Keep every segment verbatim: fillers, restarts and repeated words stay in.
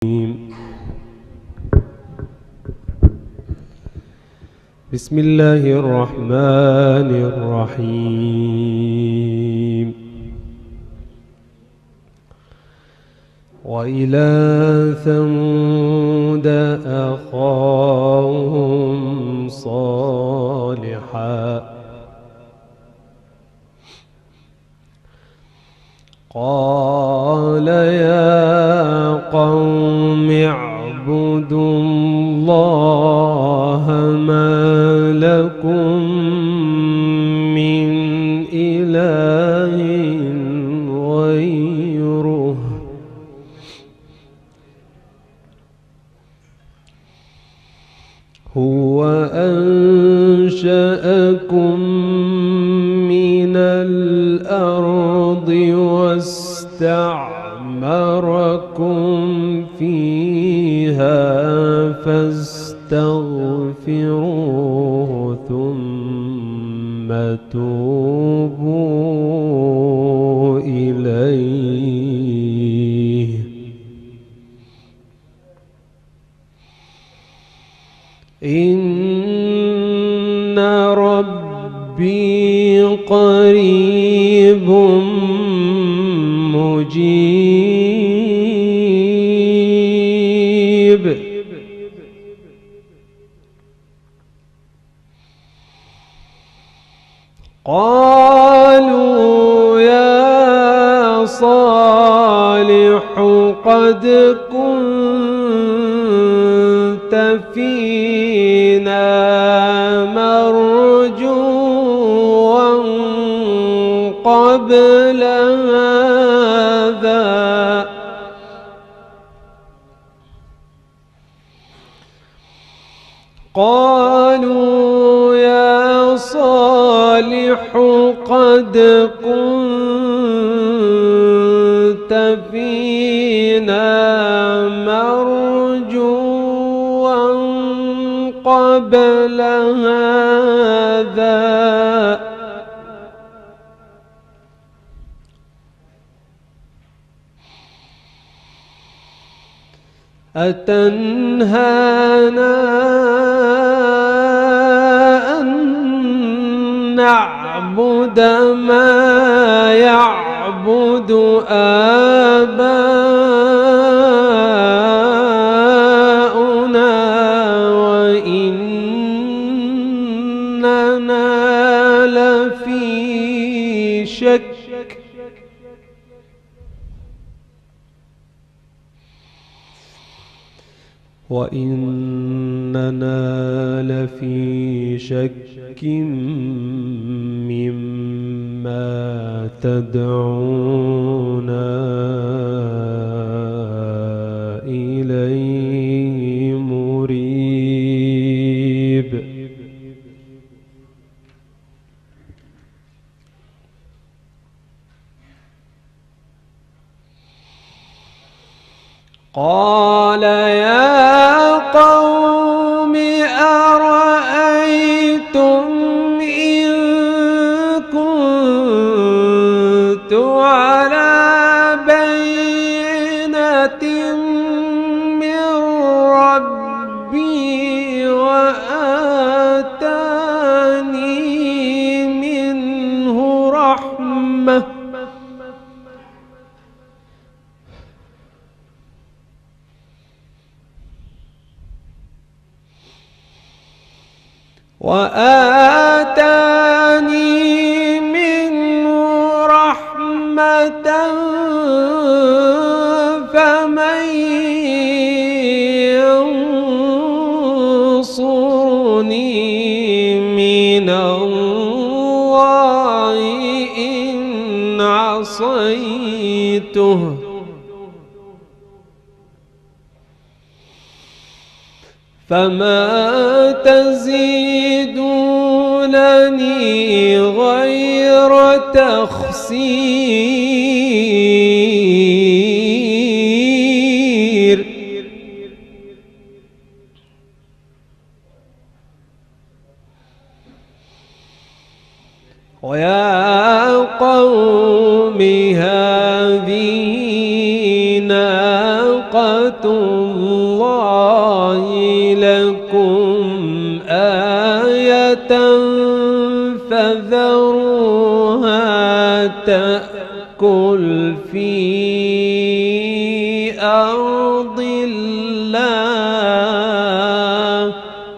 بسم الله الرحمن الرحيم. وإلى ثمود أخاهم صالحا قال يا قوم اعبدوا الله ما لكم من إله غيره هو أنشأكم من الأرض واستعمركم فيها فاستغفروه ثم توبوا إليه إن ربي قريب مجيب. قالوا يا صالح قد كنت فينا مرجوا قبل هذا قالوا يا صالح قد كنت فينا مرجوا قبل هذا أتنهانا أن نعبد ما يعبد آباؤنا وإننا لفي شك وإننا لفي شك مما تدعونا إليه مريب. قال يا قوم أرأيتم إن كنت على بينة من ربي وآتاني منه رحمة وآتاني منه رحمة فمن ينصرني من الله إن عصيته فما تزيدونني غير تخسير. ويا قوم هذه ناقة الله لكم آية فذروها تأكل في أرض الله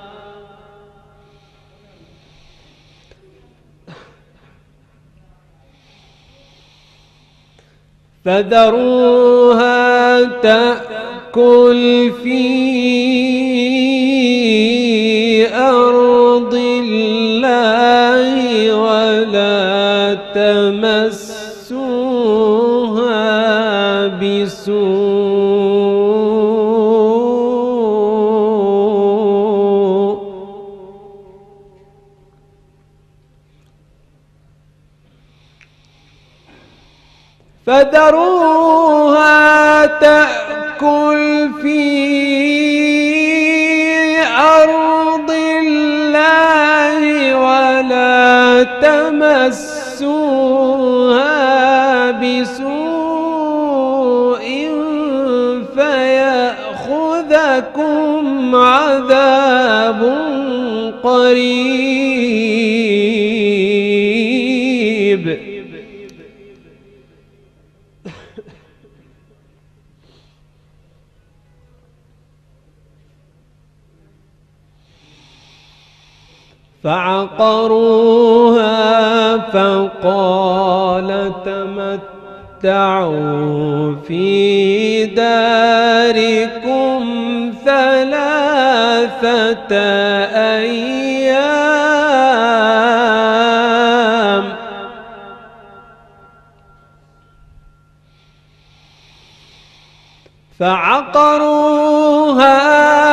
فذروها تأكل في أرض الله ولا تمسوها بسوء فذروها تأكل في أرض الله ولا تمسوها بسوء فيأخذكم عذاب قريب. فعقروها فقال تمتعوا في داركم ثلاثة أيام فعقروها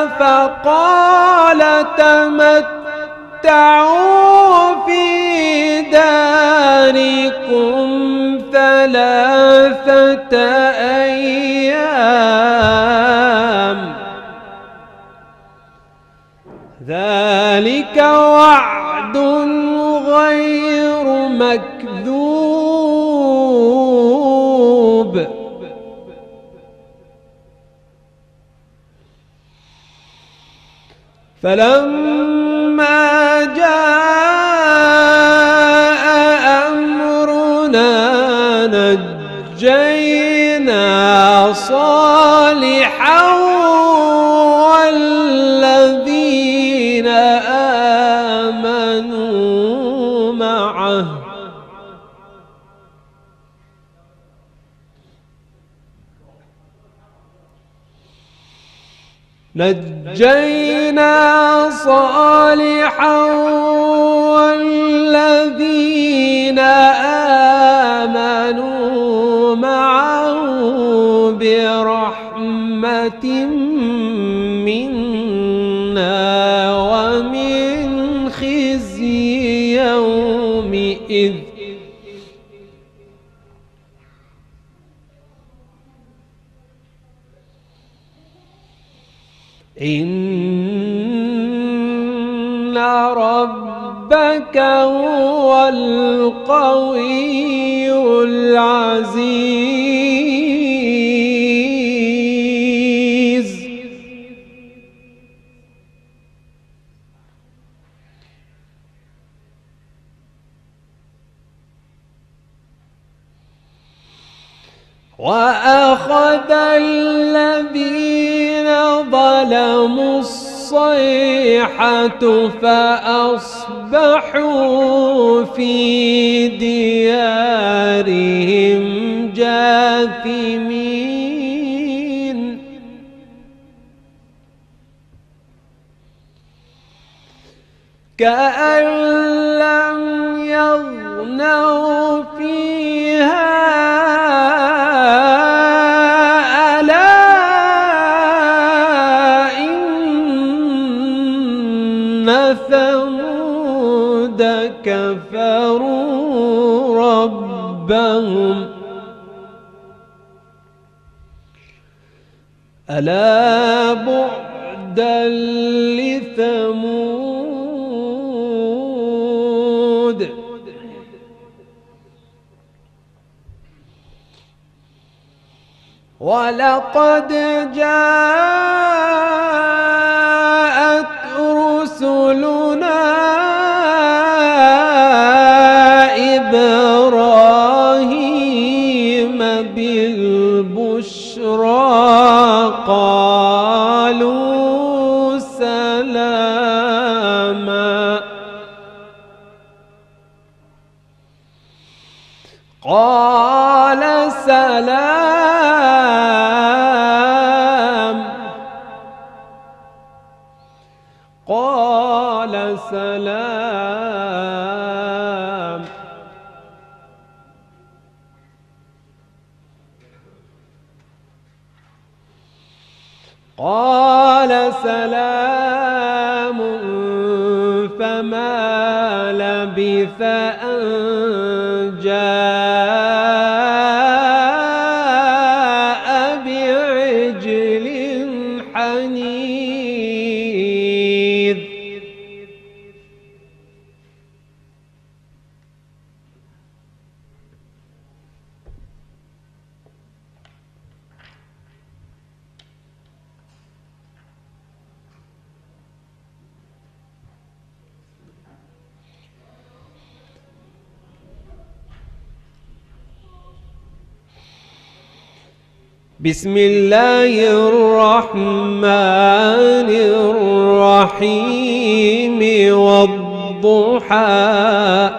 فقال تمتعوا تعوا في داركم ثلاثة أيام ذلك وعد غير مكذوب. فلما جاء أمرنا نجينا صالحا والذين آمنوا معه نجينا صالحا والذين آمنوا معه برحمة منا ومن خزي يومئذ إن ربك هو القوي العزيز. وأخذ الذين ظلموا الصيحة فأصبحوا في ديارهم جاثمين. كأن لم يغنوا فيها ثمود كفروا ربهم ألا بعدا لثمود. و ولقد جاءت رسلنا إبراهيم بالبشرى قالوا سلاما قال سلام قال سلام قال سلام فما لبث أن جاء بعجل حنيذ بسم الله الرحمن الرحيم والضحى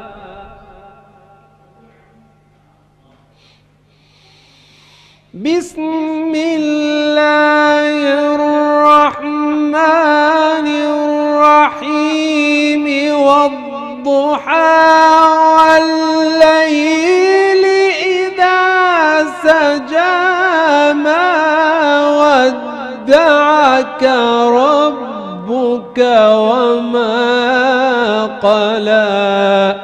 بسم الله الرحمن الرحيم والضحى والليل إذا سجى ما ودعك ربك وما قلى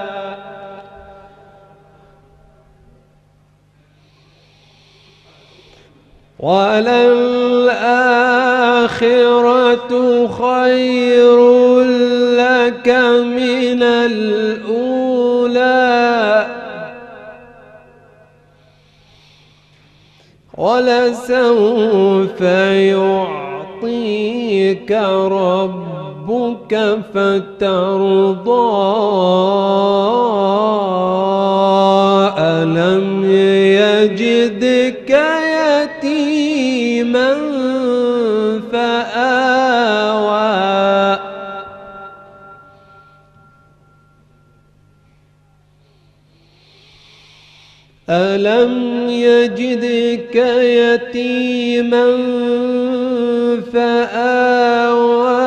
وللآخرة خير لك من الأولى ولسوف يعطيك ربك فترضى ألم يجدك يتيما فآوى ألم يجدك يتيما فآوى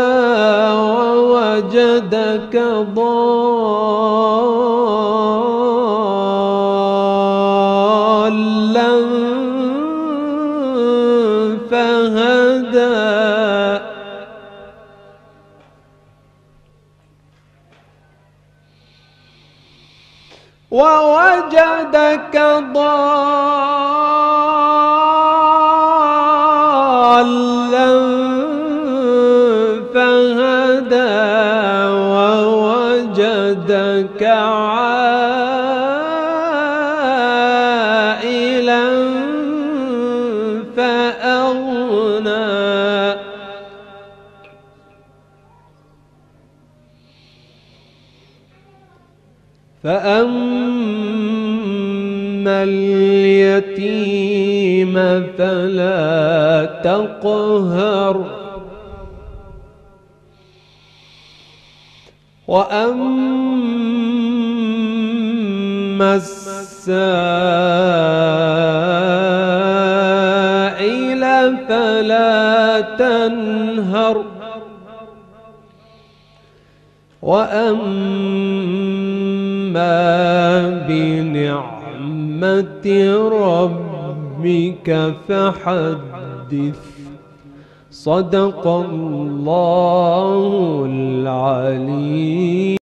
ووجدك ضالا فهدى ووجدك ضالا فهدى ووجدك عائلا فأغنى فأما اليتيم فلا تقهر وأما السائل فلا تنهر وأما بنعمة ربك فحدث صدق الله العليم.